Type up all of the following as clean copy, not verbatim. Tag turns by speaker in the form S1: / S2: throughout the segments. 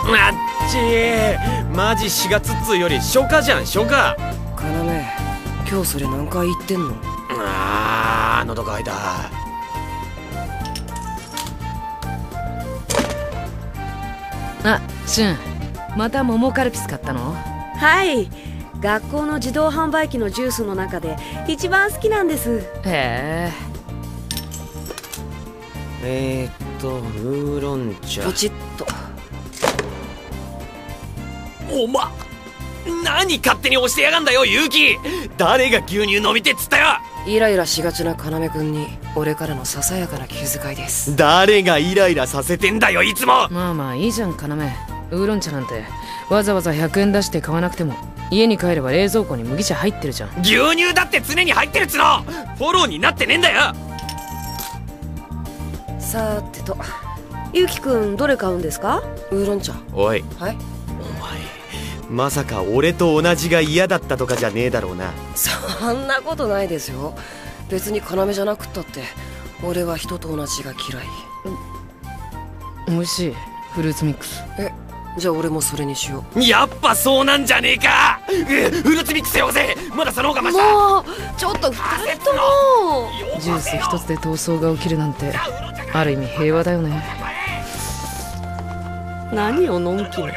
S1: あっちー、マジ4月っつうより初夏じゃん、初夏。
S2: 要、今日それ何回言ってんの？
S1: 喉が開いた。
S3: あ、シュン、また桃カルピス買ったの？
S4: はい、学校の自動販売機のジュースの中で一番好きなんです。
S3: へ
S1: え。ウーロン茶。
S2: ポチッと。
S1: おま、何勝手に押してやがんだよ、勇気。誰が牛乳飲みてっつったよ。
S2: イライラしがちな要くんに俺からのささやかな気遣いです。
S1: 誰がイライラさせてんだよ、いつも。
S3: まあまあいいじゃん要。ウーロン茶なんてわざわざ100円出して買わなくても家に帰れば冷蔵庫に麦茶入ってるじゃん。
S1: 牛乳だって常に入ってるっつの。フォローになってねえんだよ。
S2: さーてと、
S4: ゆうきくんどれ買うんですか？
S2: ウーロン茶。
S1: おい、
S2: はい。
S1: お前まさか俺と同じが嫌だったとかじゃねえだろうな。
S2: そんなことないですよ。別に要じゃなくったって俺は人と同じが嫌い。
S3: 美味しいフルーツミックス。
S2: じゃあ俺もそれにしよ
S1: う。やっぱそうなんじゃねえか。フルーツミックスよぜ。まだその方がマシだ。
S4: もうちょっと2人とも。
S3: ジュース一つで闘争が起きるなんてある意味平和だよね。
S4: 何をのんきな。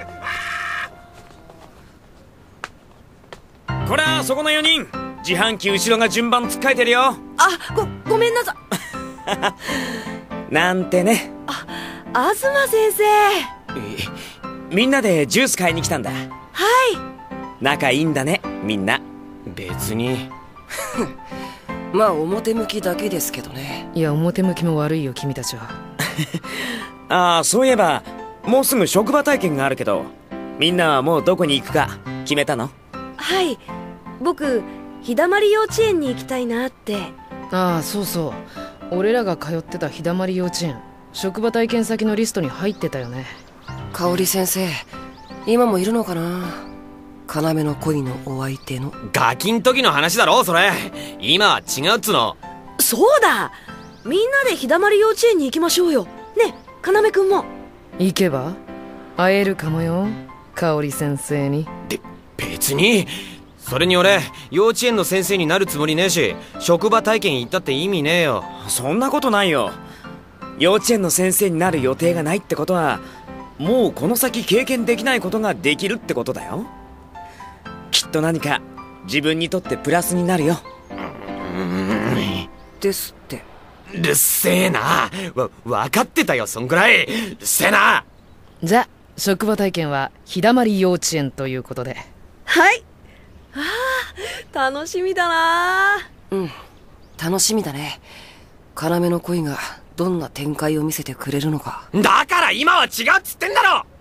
S5: こら、そこの4人、自販機後ろが順番つっかえてるよ。
S4: ごめんなさい。
S5: なんてね。
S4: 東先生。
S5: みんなでジュース買いに来たんだ。
S4: はい。
S5: 仲いいんだね、みんな。
S1: 別に
S2: まあ表向きだけですけどね。
S3: いや、表向きも悪いよ君たちは。
S5: ああ、そういえばもうすぐ職場体験があるけど、みんなはもうどこに行くか決めたの？
S4: はい、僕日だまり幼稚園に行きたいなって。
S3: ああ、そうそう、俺らが通ってた日だまり幼稚園、職場体験先のリストに入ってたよね。
S2: 香織先生、今もいるのかな？要の恋のお相手の。
S1: ガキん時の話だろそれ。今は違うっつの。
S4: そうだ、みんなで日だまり幼稚園に行きましょうよ。ね、要くんも。
S3: 行けば会えるかもよ、香織先生に。
S1: 別に。それに俺幼稚園の先生になるつもりねえし、職場体験行ったって意味ねえよ。
S5: そんなことないよ。幼稚園の先生になる予定がないってことは、もうこの先経験できないことができるってことだよ。きっと何か自分にとってプラスになるよ。
S2: ですって。
S1: うるせえな。分かってたよ、そんぐらい。うるせえな。
S3: じゃあ職場体験は日だまり幼稚園ということで。
S4: はい。楽しみだな。
S2: 楽しみだね。要の恋がどんな展開を見せてくれるのか。
S1: だから今は違うっつってんだろ。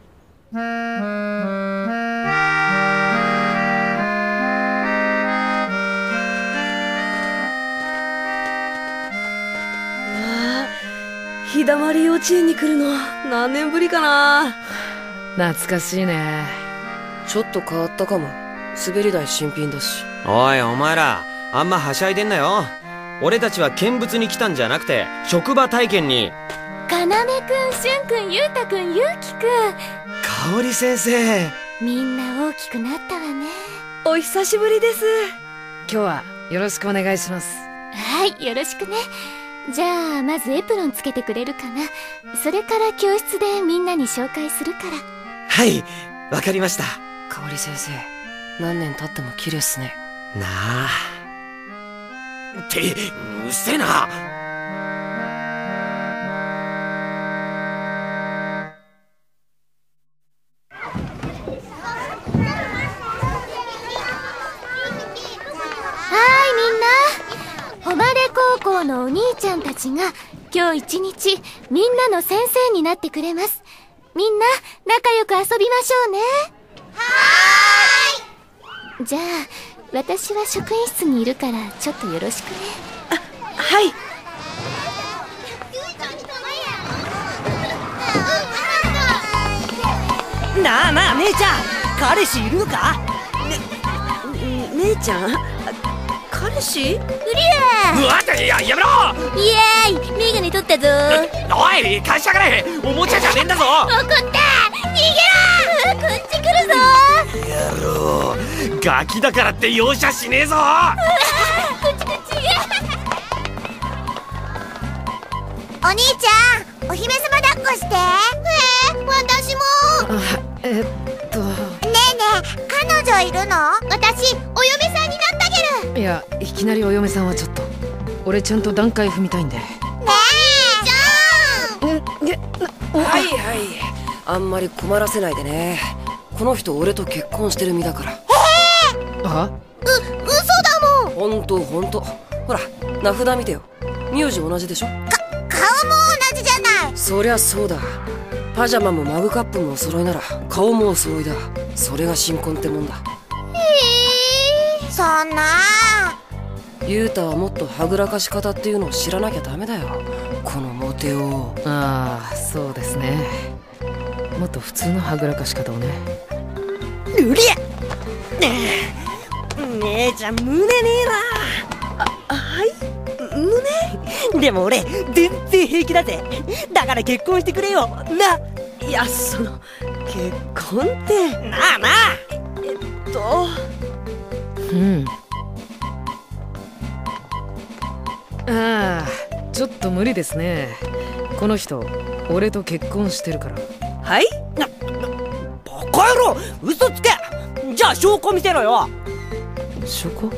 S4: 日だまり幼稚園に来るの何年ぶりかな。
S3: 懐かしいね。
S2: ちょっと変わったかも。滑り台新品だし。
S1: おい、お前らあんまはしゃいでんなよ。俺たちは見物に来たんじゃなくて職場体験に。
S6: 要くん、しゅんくん、ゆうたくん、ゆうきくん。
S1: 香織先生、
S6: みんな大きくなったわね。
S4: お久しぶりです。
S3: 今日はよろしくお願いします。
S6: はい、よろしくね。じゃあまずエプロンつけてくれるかな。それから教室でみんなに紹介するから。
S1: はい、わかりました。
S2: 香織先生、何年経っても綺麗っすね。
S1: なあってうっせえな。
S6: 高校のお兄ちゃんたちが今日一日みんなの先生になってくれます。みんな仲良く遊びましょうね。はーい。じゃあ私は職員室にいるからちょっとよろしくね。
S4: はい。
S7: なあなあ、姉ちゃん、彼氏いるのか？
S4: 姉ちゃん、彼氏？
S6: うり
S1: うわってやめろ。
S6: イエーイ、メガネ取ったぞ。
S1: おい、返しやがれ。おもちゃじゃねえんだぞ。
S6: 怒った。 こっち来るぞ。
S1: 野郎、ガキだからって容赦しねえぞ。
S6: お兄ちゃん、お姫様抱っこして。私も。ねえねえ、彼女いるの？私、お嫁さんになってあげる。
S3: いや、いきなりお嫁さんはちょっと。俺ちゃんと段階踏みたいんで。
S6: ねえ、じゃん。
S2: はいはい、あんまり困らせないでね。この人俺と結婚してる身だから。
S3: あ？
S6: 嘘だもん。
S2: ほんとほんと。ほら、名札見てよ。名字同じでしょ。
S6: 顔も同じじゃない。
S2: そりゃそうだ。パジャマもマグカップもお揃いなら顔もお揃いだ。それが新婚ってもんだ。
S6: そんな。
S2: ユータはもっとはぐらかし方っていうのを知らなきゃダメだよ、このモテを。
S3: ああ、そうですね。もっと普通のはぐらかし方をね。
S7: うりゃ姉ちゃん胸ねえな。はい、胸でも俺全然平気だぜ。だから結婚してくれよな。
S4: いや、その結婚って
S7: なあなあ。
S3: うん。ああ、ちょっと無理ですね。この人俺と結婚してるから。
S7: はい？バカ野郎、嘘つけ。じゃあ証拠見せろよ。
S3: 証拠？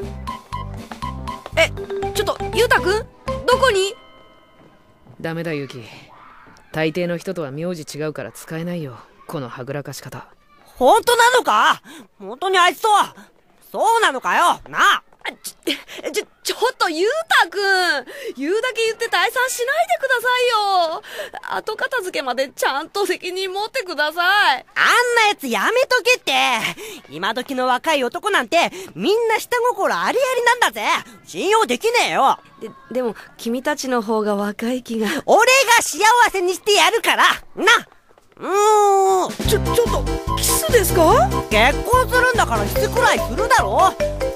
S4: ちょっとゆうたくん、どこに？
S3: ダメだユキ。大抵の人とは名字違うから使えないよ、このはぐらかし方。
S7: 本当なのか？本当にあいつとはそうなのかよなあ。
S4: ちょっとゆうたくん、言うだけ言って退散しないでくださいよ。後片付けまでちゃんと責任持ってください。
S7: あんなやつやめとけって。今時の若い男なんてみんな下心ありありなんだぜ。信用できねえよ。
S4: でも君たちの方が若い気が。
S7: 俺が幸せにしてやるからな。
S4: ちょっとキスですか？
S7: 結婚するんだからキスくらいするだろ。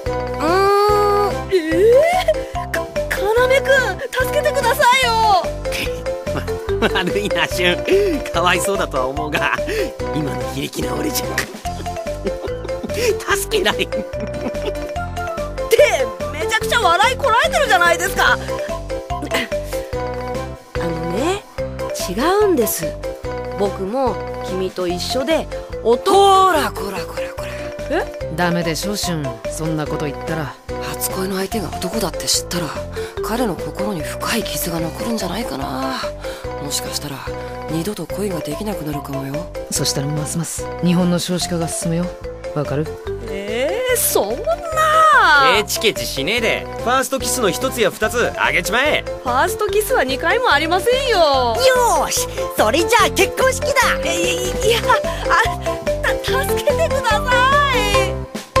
S4: かなめくん、助けてくださいよ。
S1: 悪いな、シュン。かわいそうだとは思うが、今の非力な俺じゃ助けない。
S4: ってめちゃくちゃ笑いこらえてるじゃないですか。違うんです。僕も君と一緒で
S2: こらこらこらこら。
S3: ダメでしょシュン、そんなこと言ったら。
S2: 初恋の相手が男だって知ったら彼の心に深い傷が残るんじゃないかな。もしかしたら二度と恋ができなくなるかもよ。
S3: そしたらますます日本の少子化が進むよ。わかる？
S4: そんな。
S1: ケチケチしねえで、ファーストキスの一つや二つあげちまえ。
S4: ファーストキスは2回もありませんよ。
S7: よーし、それじゃあ結婚式だ。
S4: いや、助けてください。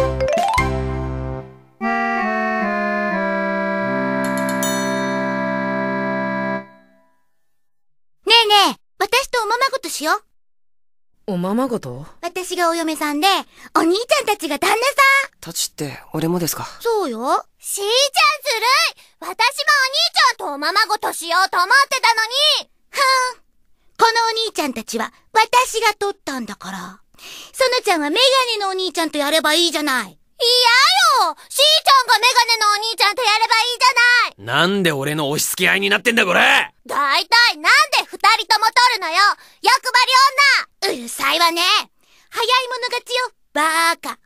S6: ねえねえ、私とおままごとしよう。
S3: おままごと？
S6: 私がお嫁さんで、お兄ちゃんたちが旦那さん。
S2: たちって俺もですか？
S6: そうよ。しーちゃんずるい。私もお兄ちゃんとおままごとしようと思ってたのに。このお兄ちゃんたちは私が取ったんだから。そのちゃんはメガネのお兄ちゃんとやればいいじゃない。嫌よ。しーちゃんがメガネのお兄ちゃんとやればいいじゃない。
S1: なんで俺の押し付け合いになってんだこれ。
S6: だいたいなんで二人とも取るのよ。欲張り女。うるさいわね。早い者勝ちよ。バーカ。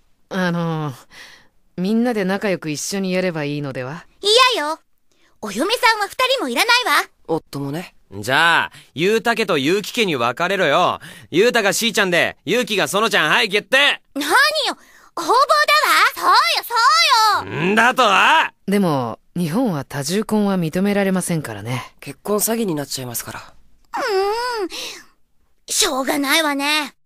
S3: みんなで仲良く一緒にやればいいのでは？
S6: 嫌よ。お嫁さんは二人もいらないわ。
S2: 夫もね。
S1: じゃあ、ゆうた家とゆうき家に分かれろよ。ゆうたがしーちゃんで、ゆうきがそのちゃん、はい決定。
S6: 何よ、横暴だわ。そうよ。
S1: んだとは？
S3: でも日本は多重婚は認められませんからね。
S2: 結婚詐欺になっちゃいますから。
S6: しょうがないわね。